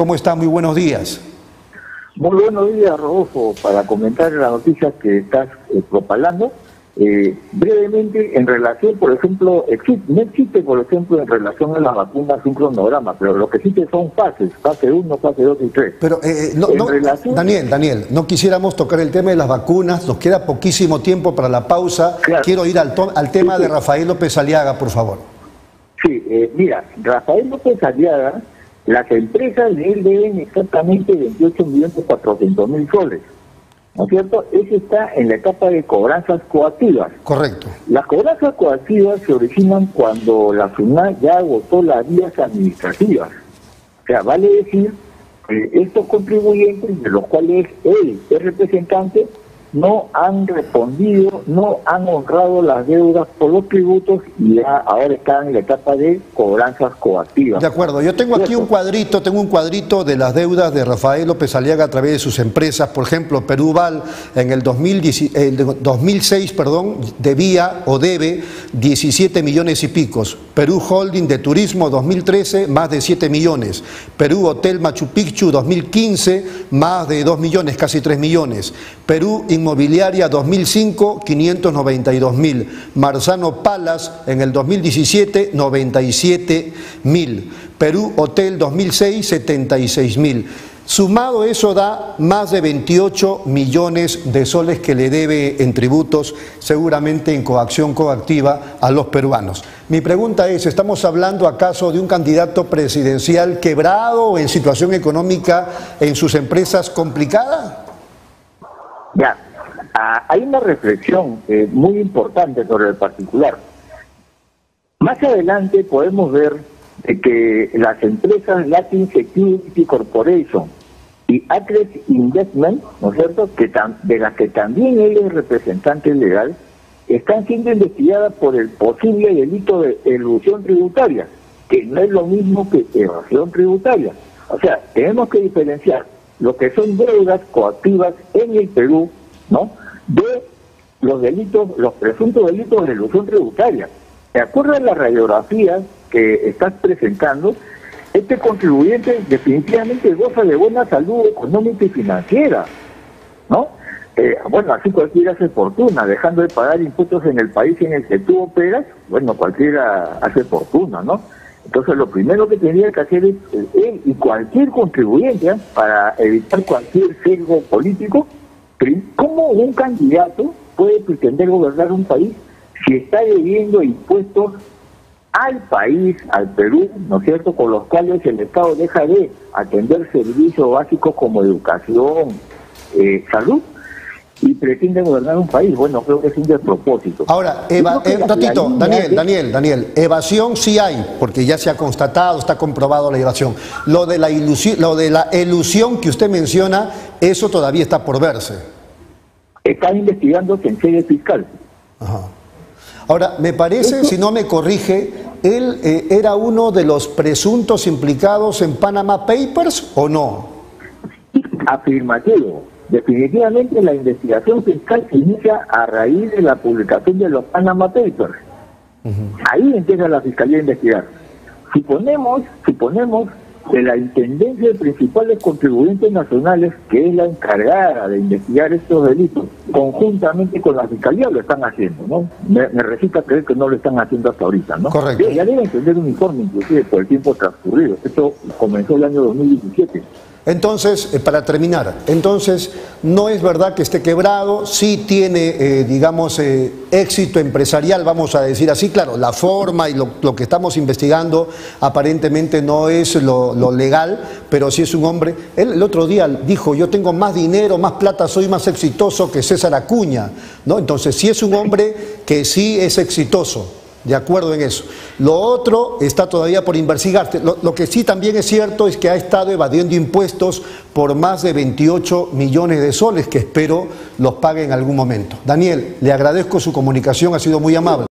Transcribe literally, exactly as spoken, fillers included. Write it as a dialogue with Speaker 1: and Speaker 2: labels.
Speaker 1: ¿cómo está? Muy buenos días.
Speaker 2: Muy buenos días, Rodolfo. Para comentar las noticias que estás eh, propalando, eh, brevemente, en relación, por ejemplo, existe, no existe, por ejemplo, en relación a las vacunas un cronograma, pero lo que existe son fases, fase uno, fase dos y tres.
Speaker 1: Pero, eh, no, no, relación... Daniel, Daniel, no quisiéramos tocar el tema de las vacunas, nos queda poquísimo tiempo para la pausa. Claro. Quiero ir al, al tema sí, sí. de Rafael López Aliaga, por favor.
Speaker 2: Sí, eh, mira, Rafael López Aliaga, las empresas de él deben exactamente veintiocho millones cuatrocientos mil soles, ¿no es cierto? Ese está en la etapa de cobranzas coactivas.
Speaker 1: Correcto.
Speaker 2: Las cobranzas coactivas se originan cuando la SUNAT ya agotó las vías administrativas. O sea, vale decir que estos contribuyentes, de los cuales él es representante, no han respondido, no han honrado las deudas por los tributos y ya ahora están en la etapa de cobranzas coactivas.
Speaker 1: De acuerdo, yo tengo aquí un cuadrito, tengo un cuadrito de las deudas de Rafael López Aliaga a través de sus empresas. Por ejemplo, Perúval en el dos mil diez, el dos mil seis, perdón, debía o debe diecisiete millones y picos. Perú Holding de Turismo dos mil trece, más de siete millones. Perú Hotel Machu Picchu dos mil quince, más de dos millones, casi tres millones. Perú Inmobiliaria dos mil cinco, quinientos noventa y dos mil. Marzano Palace en el dos mil diecisiete, noventa y siete mil. Perú Hotel dos mil seis, setenta y seis mil. Sumado eso da más de veintiocho millones de soles que le debe en tributos, seguramente en coacción coactiva a los peruanos. Mi pregunta es, ¿estamos hablando acaso de un candidato presidencial quebrado o en situación económica en sus empresas complicada?
Speaker 2: Ya, ah, hay una reflexión eh, muy importante sobre el particular. Más adelante podemos ver de que las empresas Latin Security Corporation y Acres Investment, ¿no es cierto?, que tam, de las que también él es representante legal, están siendo investigadas por el posible delito de elusión tributaria, que no es lo mismo que evasión tributaria. O sea, tenemos que diferenciar lo que son deudas coactivas en el Perú, ¿no?, de los delitos, los presuntos delitos de elusión tributaria. De acuerdo a las radiografías que estás presentando, este contribuyente definitivamente goza de buena salud económica y financiera, ¿no? Eh, bueno, así cualquiera hace fortuna, dejando de pagar impuestos en el país en el que tú operas, bueno, cualquiera hace fortuna, ¿no? Entonces lo primero que tendría que hacer es él y cualquier contribuyente, ¿eh?, para evitar cualquier sesgo político. ¿Cómo un candidato puede pretender gobernar un país si está debiendo impuestos al país, al Perú, ¿no es cierto?, con los cuales el Estado deja de atender servicios básicos como educación, eh, salud, y pretende gobernar un país? Bueno, creo que es un despropósito.
Speaker 1: Ahora, eva, eh, ratito, Daniel, de... Daniel, Daniel, evasión sí hay, porque ya se ha constatado, está comprobado la evasión. Lo de la ilusión, lo de la elusión que usted menciona, eso todavía está por verse.
Speaker 2: Está investigándose en sede fiscal.
Speaker 1: Ajá. Ahora, me parece, ¿eso? Si no me corrige, él eh, era uno de los presuntos implicados en Panama Papers, ¿o no?
Speaker 2: Afirmativo. Definitivamente la investigación fiscal se inicia a raíz de la publicación de los Panama Papers. Uh-huh. Ahí empieza la Fiscalía a investigar. Suponemos, suponemos que la Intendencia de Principales Contribuyentes Nacionales, que es la encargada de investigar estos delitos, conjuntamente con la Fiscalía lo están haciendo, ¿no? Me, me resulta creer que no lo están haciendo hasta ahorita, ¿no?
Speaker 1: Correcto.
Speaker 2: Ya, ya deben tener un informe, inclusive, por el tiempo transcurrido. Esto comenzó el año dos mil diecisiete.
Speaker 1: Entonces, eh, para terminar, entonces, no es verdad que esté quebrado, sí tiene, eh, digamos, eh, éxito empresarial, vamos a decir así. Claro, la forma y lo, lo que estamos investigando aparentemente no es lo, lo legal, pero sí es un hombre. Él el otro día dijo, yo tengo más dinero, más plata, soy más exitoso que César Acuña, ¿no? Entonces, sí es un hombre que sí es exitoso. De acuerdo en eso. Lo otro está todavía por investigarse. Lo, lo que sí también es cierto es que ha estado evadiendo impuestos por más de veintiocho millones de soles, que espero los pague en algún momento. Daniel, le agradezco su comunicación, ha sido muy amable.